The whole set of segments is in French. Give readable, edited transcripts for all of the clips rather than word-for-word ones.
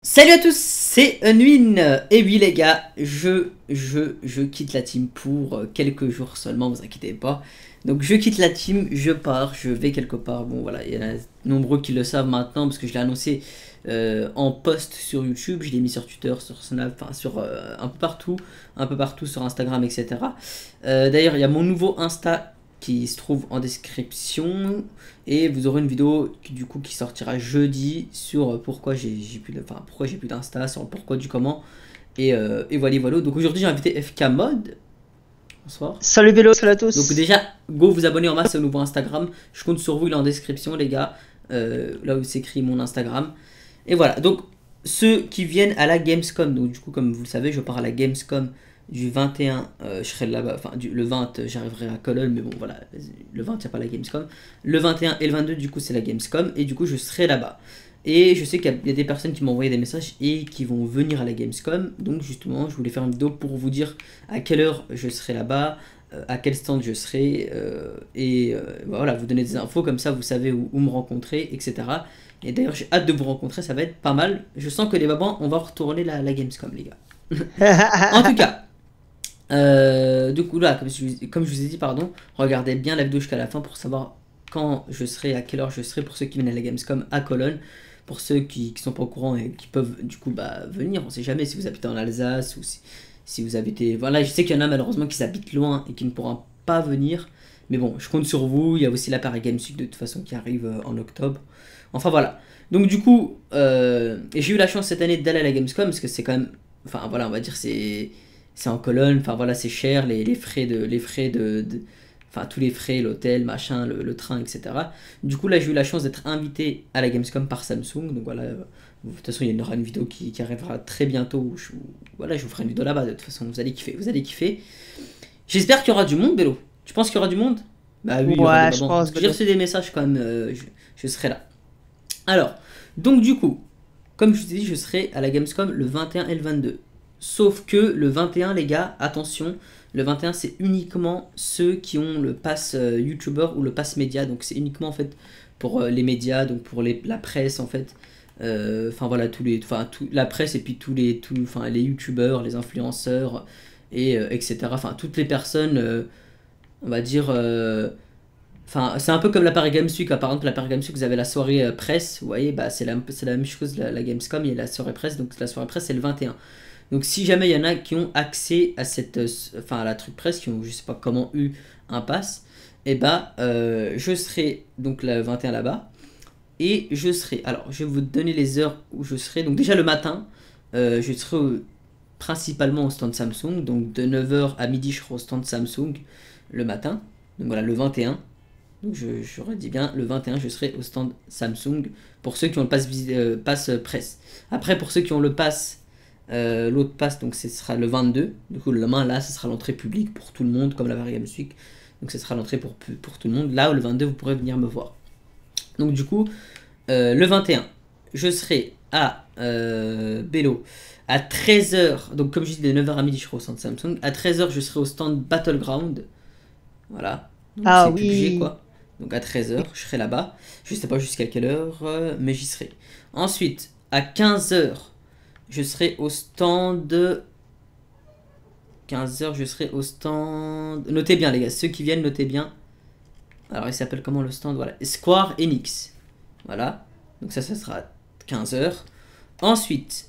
Salut à tous, c'est Unwin. Et oui les gars, je quitte la team pour quelques jours seulement, vous inquiétez pas. Donc je quitte la team, je pars, je vais quelque part. Bon voilà, il y en a nombreux qui le savent maintenant parce que je l'ai annoncé en post sur YouTube, je l'ai mis sur Twitter, sur Snap, enfin sur un peu partout sur Instagram, etc. D'ailleurs, il y a mon nouveau Insta qui se trouve en description et vous aurez une vidéo qui sortira jeudi sur pourquoi j'ai plus d'insta, sur le pourquoi du comment et voilà. Donc aujourd'hui j'ai invité FK Mod. Bonsoir. Salut Vélo, salut à Donc tous. déjà go vous abonner en masse au nouveau Instagram. Je compte sur vous, il est en description les gars. Là où s'écrit mon Instagram. Et voilà, donc ceux qui viennent à la Gamescom, donc du coup comme vous le savez je pars à la Gamescom du 21, je serai là-bas, enfin le 20 j'arriverai à Cologne, mais bon voilà, le 20 il n'y a pas la Gamescom. Le 21 et le 22 du coup c'est la Gamescom, et du coup je serai là-bas. Et je sais qu'il y a des personnes qui m'ont envoyé des messages et qui vont venir à la Gamescom, donc justement je voulais faire une vidéo pour vous dire à quelle heure je serai là-bas, à quel stand je serai, voilà, vous donner des infos, comme ça vous savez où me rencontrer, etc. Et d'ailleurs j'ai hâte de vous rencontrer, ça va être pas mal. Je sens que les babans, on va retourner la Gamescom les gars. En tout cas, du coup là, comme je vous ai dit, pardon, regardez bien la vidéo jusqu'à la fin pour savoir quand je serai, à quelle heure je serai pour ceux qui viennent à la Gamescom à Cologne. Pour ceux qui sont pas au courant et qui peuvent du coup venir, on sait jamais si vous habitez en Alsace ou si vous habitez... Voilà, je sais qu'il y en a malheureusement qui habitent loin et qui ne pourront pas venir. Mais bon, je compte sur vous. Il y a aussi la Paris Games Week de toute façon qui arrive en octobre. Enfin voilà. Donc du coup, et j'ai eu la chance cette année d'aller à la Gamescom parce que c'est quand même... Enfin voilà, on va dire c'est en Cologne. Enfin voilà, c'est cher les frais enfin tous les frais, l'hôtel, machin, le train, etc. Du coup là j'ai eu la chance d'être invité à la Gamescom par Samsung. Donc voilà, de toute façon il y aura une vidéo qui arrivera très bientôt où voilà, je vous ferai une vidéo là-bas. De toute façon vous allez kiffer, vous allez kiffer. J'espère qu'il y aura du monde, Bélo. Tu penses qu'il y aura du monde? Bah oui, il y aura des Ouais, je babans. Parce pense que j'ai Vélo. reçu des messages quand même, je serai là. Alors, donc du coup, comme je vous ai dit, je serai à la Gamescom le 21 et le 22. Sauf que le 21, les gars, attention, le 21 c'est uniquement ceux qui ont le pass YouTuber ou le pass média. Donc c'est uniquement en fait pour les médias, donc pour la presse en fait. Enfin voilà, la presse et puis enfin les YouTubeurs, les influenceurs et etc. Enfin toutes les personnes, on va dire. Enfin, c'est un peu comme la Paris Games Week. Par exemple, la Paris Games Week, vous avez la soirée presse. Vous voyez, bah, c'est la même chose, la Gamescom, il y a la soirée presse. Donc, la soirée presse, c'est le 21. Donc, si jamais il y en a qui ont accès à enfin, à la truc presse, qui ont, je sais pas comment, eu un pass, et bah, je serai donc le 21 là-bas. Et je serai. Alors, je vais vous donner les heures où je serai. Donc, déjà le matin, je serai principalement au stand Samsung. Donc, de 9 h à midi, je serai au stand Samsung le matin. Donc, voilà, le 21. Donc je redis bien, le 21, je serai au stand Samsung pour ceux qui ont le pass presse. Après, pour ceux qui ont le pass, l'autre pass, donc ce sera le 22. Du coup, le lendemain, là, ce sera l'entrée publique pour tout le monde, comme la Paris Games Week. Donc ce sera l'entrée pour tout le monde. Là, le 22, vous pourrez venir me voir. Donc du coup, le 21, je serai à Bélo à 13 h. Donc comme je dis, de 9 h à midi, je serai au stand Samsung. À 13 h, je serai au stand Battleground. Voilà. Donc Ah c'est PUBG oui. quoi. Donc à 13 h, je serai là-bas. Je sais pas jusqu'à quelle heure, mais j'y serai. Ensuite, à 15 h, je serai au stand. 15 h, je serai au stand. Notez bien, les gars, ceux qui viennent, notez bien. Alors, il s'appelle comment le stand? Voilà, Square Enix. Voilà. Donc, ça sera 15 h. Ensuite,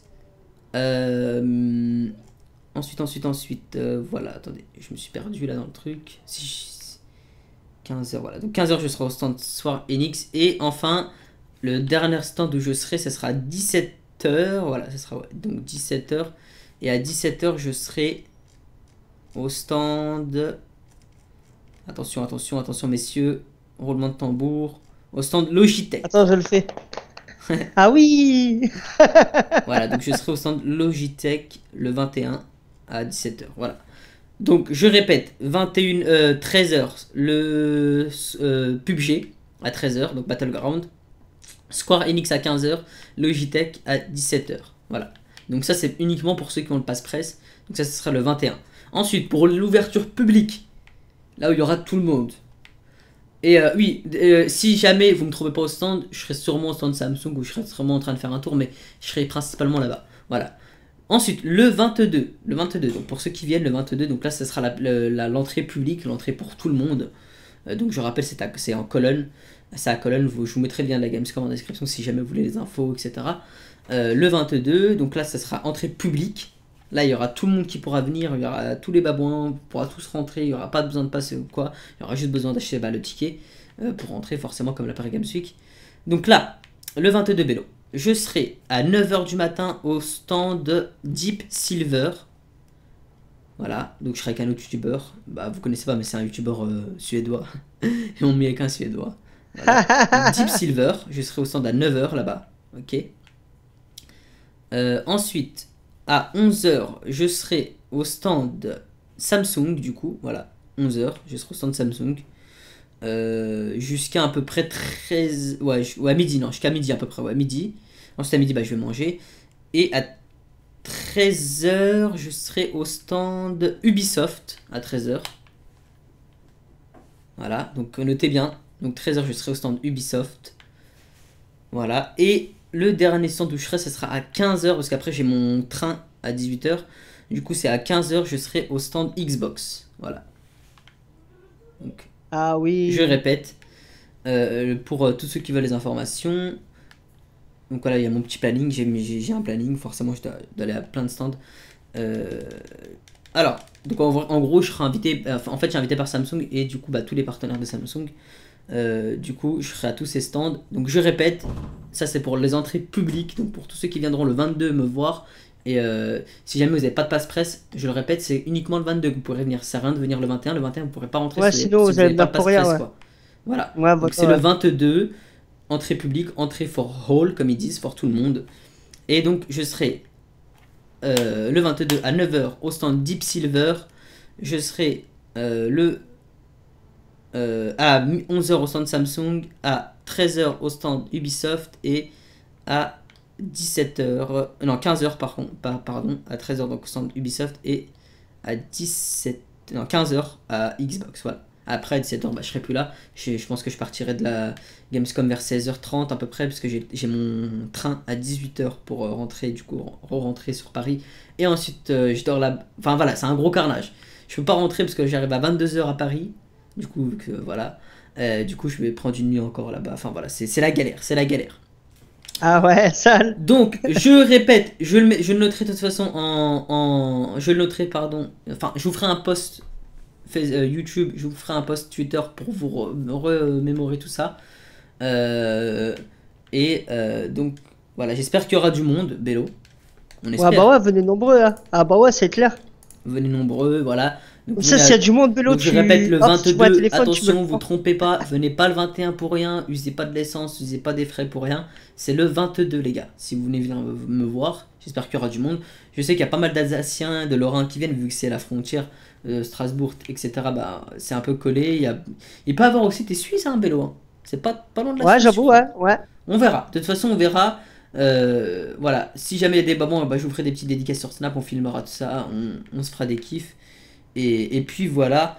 voilà, attendez, je me suis perdu là dans le truc. 15 h, voilà. Donc 15 h, je serai au stand Square Enix. Et enfin, le dernier stand où je serai, ce sera 17 h. Voilà, ce sera donc 17 h. Et à 17 h, je serai au stand. Attention, attention, attention, messieurs. Roulement de tambour. Au stand Logitech. Attends, je le fais. Ah oui. Voilà, donc je serai au stand Logitech le 21 à 17 h. Voilà. Donc je répète, 13 h le PUBG à 13 h, donc Battleground. Square Enix à 15 h, Logitech à 17 h. Voilà. Donc ça c'est uniquement pour ceux qui ont le pass presse. Donc ça ce sera le 21. Ensuite pour l'ouverture publique, là où il y aura tout le monde. Et oui, si jamais vous me trouvez pas au stand, je serai sûrement au stand Samsung ou je serai sûrement en train de faire un tour, mais je serai principalement là-bas. Voilà. Ensuite, le 22, donc pour ceux qui viennent, le 22, donc là, ce sera l'entrée publique, l'entrée pour tout le monde. Donc je rappelle, c'est en Cologne. C'est à Cologne, je vous mettrai le lien de la Gamescom en description si jamais vous voulez les infos, etc. Le 22, donc là, ça sera entrée publique. Là, il y aura tout le monde qui pourra venir, il y aura tous les babouins, on pourra tous rentrer, il n'y aura pas besoin de passer ou quoi. Il y aura juste besoin d'acheter le ticket pour rentrer, forcément, comme la Paris Games Week. Donc là, le 22 Bélo, je serai à 9h du matin au stand Deep Silver. Voilà, donc je serai avec un autre youtubeur. Bah, vous connaissez pas, mais c'est un youtubeur suédois. Et on met avec un suédois. Voilà. Donc, Deep Silver, je serai au stand à 9h là-bas. Ok. Ensuite, à 11h, je serai au stand Samsung, du coup. Voilà, 11h, je serai au stand Samsung. Jusqu'à à peu près 13. Ouais, à midi, non, jusqu'à midi à peu près, ouais, midi. Ensuite, à midi, bah, je vais manger. Et à 13h, je serai au stand Ubisoft à 13h. Voilà, donc notez bien. Donc 13h, je serai au stand Ubisoft. Voilà, et le dernier stand où je serai, ce sera à 15h, parce qu'après j'ai mon train à 18h. Du coup, c'est à 15h, je serai au stand Xbox. Voilà. Donc, Ah oui. je répète, pour tous ceux qui veulent les informations. Donc voilà, il y a mon petit planning, j'ai un planning, forcément je dois aller à plein de stands. Alors, donc en gros, je serai invité, en fait, je suis invité par Samsung et du coup, bah, tous les partenaires de Samsung. Du coup, je serai à tous ces stands. Donc je répète, ça c'est pour les entrées publiques, donc pour tous ceux qui viendront le 22 me voir. Et si jamais vous n'avez pas de passe presse, je le répète, c'est uniquement le 22 que vous pourrez venir. Ça sert à rien de venir le 21. Le 21, vous ne pourrez pas rentrer Ouais, si sinon vous vous allez n'avez pas venir de passe pour rien, presse, ouais. quoi. Voilà. Ouais, Donc c'est ouais. le 22, entrée publique, entrée for all, comme ils disent, pour tout le monde. Et donc je serai le 22 à 9h au stand Deep Silver. Je serai à 11h au stand Samsung, à 13h au stand Ubisoft et à 17h, non 15h pardon, à 13h donc au stand Ubisoft et à 15h à Xbox, voilà. Après 17h, bah, je serai plus là. Je pense que je partirai de la Gamescom vers 16h30 à peu près, parce que j'ai mon train à 18h pour rentrer, du coup, re-rentrer sur Paris. Et ensuite, je dors là. Enfin voilà, c'est un gros carnage. Je peux pas rentrer parce que j'arrive à 22h à Paris. Du coup, voilà. Du coup, je vais prendre une nuit encore là-bas. Enfin voilà, c'est la galère, c'est la galère. Ah ouais, sale. Donc, je répète, je le noterai de toute façon je le noterai, pardon. Enfin, je vous ferai un post YouTube, je vous ferai un post Twitter pour vous remémorer tout ça. Donc, voilà, j'espère qu'il y aura du monde, Bélo. On espère. Ouais, bah ouais, venez nombreux, hein. Ah bah ouais, c'est clair. Venez nombreux, voilà. Donc, Comme ça, s'il y a du monde, Bélo, donc je répète, le hop, si tu vois un 22, téléphone, tu me attention, le vous prends. trompez pas, venez pas le 21 pour rien, usez pas de l'essence, usez pas des frais pour rien. C'est le 22, les gars, si vous venez venir me voir. J'espère qu'il y aura du monde. Je sais qu'il y a pas mal d'Alsaciens, de Lorrains qui viennent, vu que c'est la frontière, Strasbourg, etc. Bah, c'est un peu collé. Il peut y avoir aussi des Suisses, hein, Bélo, hein. C'est pas loin de la Ouais, Suisse, je j'avoue, crois. ouais, ouais. On verra. De toute façon, on verra. Voilà. Si jamais il y a des babons, bah, je vous ferai des petites dédicaces sur Snap. On filmera tout ça. On se fera des kiffs. Et puis voilà.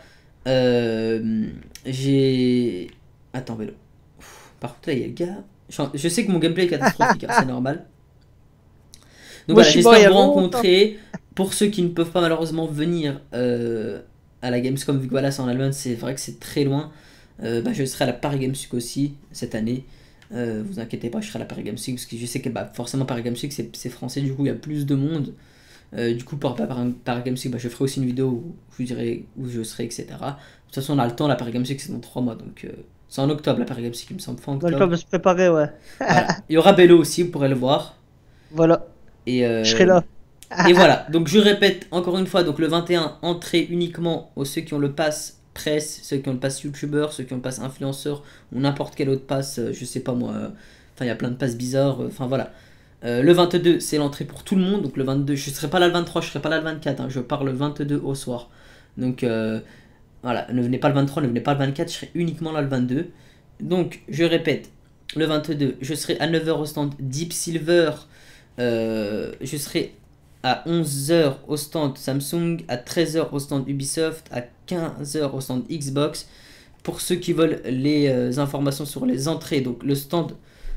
J'ai. Attends, Vélo. Par contre, là, il y a le gars. Je sais que mon gameplay est catastrophique, hein, c'est normal. Donc Moi, voilà, je suis mort il y j'espère a vous longtemps. rencontrer. Pour ceux qui ne peuvent pas malheureusement venir à la Gamescom, vu que voilà, c'est en Allemagne, c'est vrai que c'est très loin. Bah, je serai à la Paris Games Week aussi cette année. Vous inquiétez pas, je serai à la Paris Games Week parce que je sais que bah, forcément Paris Games Week c'est français, du coup il y a plus de monde. Du coup, par Paris Games Week, bah, je ferai aussi une vidéo où je vous dirai où je serai, etc. De toute façon, on a le temps, la Paris Games Week c'est dans 3 mois, donc c'est en octobre la Paris Games Week, il me semble, fin On a le temps octobre. de se préparer, ouais. Voilà. Il y aura Bello aussi, vous pourrez le voir. Voilà, Et, je serai là. et voilà, donc je répète encore une fois, donc le 21, entrée uniquement aux ceux qui ont le pass presse, ceux qui ont le pass youtubeur, ceux qui ont le pass influenceur ou n'importe quel autre pass, je sais pas moi, enfin il y a plein de passes bizarres, enfin voilà. Le 22 c'est l'entrée pour tout le monde, donc le 22, je serai pas là le 23, je serai pas là le 24, hein, je pars le 22 au soir. Donc voilà, ne venez pas le 23, ne venez pas le 24, je serai uniquement là le 22. Donc je répète, le 22, je serai à 9h au stand Deep Silver, je serai à 11h au stand Samsung, à 13h au stand Ubisoft, à 15h au stand Xbox, pour ceux qui veulent les informations sur les entrées, donc le stand,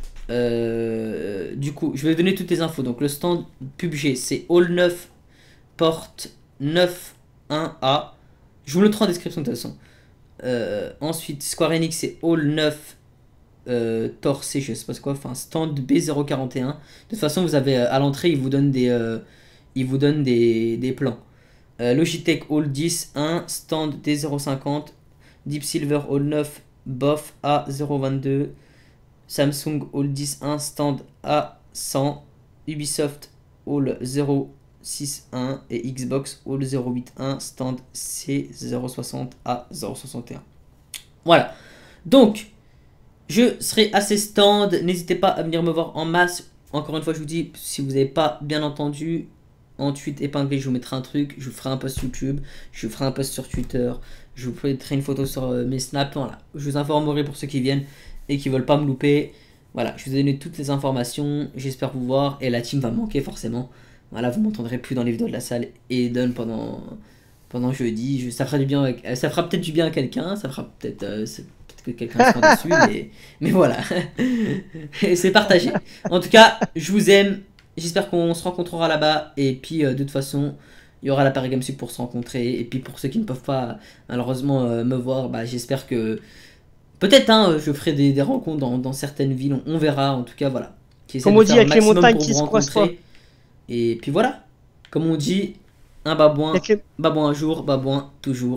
du coup, je vais donner toutes les infos. Donc le stand PUBG, c'est Hall 9, porte 9-1A. Je vous le mettrai en description de toute façon. Ensuite, Square Enix, c'est Hall 9, Torse, je sais pas quoi, enfin stand B041. De toute façon, vous avez à l'entrée, ils vous donnent des plans. Logitech Hall 10, 1, stand D050, Deep Silver Hall 9, BOF A022, Samsung Hall 10, 1, stand A100, Ubisoft Hall 061 et Xbox Hall 081, stand C060 A061. Voilà. Donc, je serai à ces stands. N'hésitez pas à venir me voir en masse. Encore une fois, je vous dis, si vous n'avez pas bien entendu, en tweet épinglé, je vous mettrai un truc. Je vous ferai un post YouTube. Je vous ferai un post sur Twitter. Je vous mettrai une photo sur mes snaps. Voilà. Je vous informerai pour ceux qui viennent et qui veulent pas me louper. Voilà. Je vous ai donné toutes les informations. J'espère vous voir. Et la team va manquer forcément. Voilà. Vous m'entendrez plus dans les vidéos de la salle et Don pendant jeudi. Ça fera du bien. Ça fera peut-être du bien à quelqu'un. Ça fera peut-être. Que quelqu'un sera dessus, mais voilà. C'est partagé. En tout cas, je vous aime. J'espère qu'on se rencontrera là-bas. Et puis, de toute façon, il y aura la Paris Games Week pour se rencontrer. Et puis, pour ceux qui ne peuvent pas, malheureusement, me voir, bah, j'espère que... Peut-être, hein, je ferai des rencontres dans certaines villes. On verra. En tout cas, voilà. Comme on dit, avec les montagnes qui se croisent pas. Et puis, voilà. Comme on dit, un babouin, babouin un jour, babouin toujours.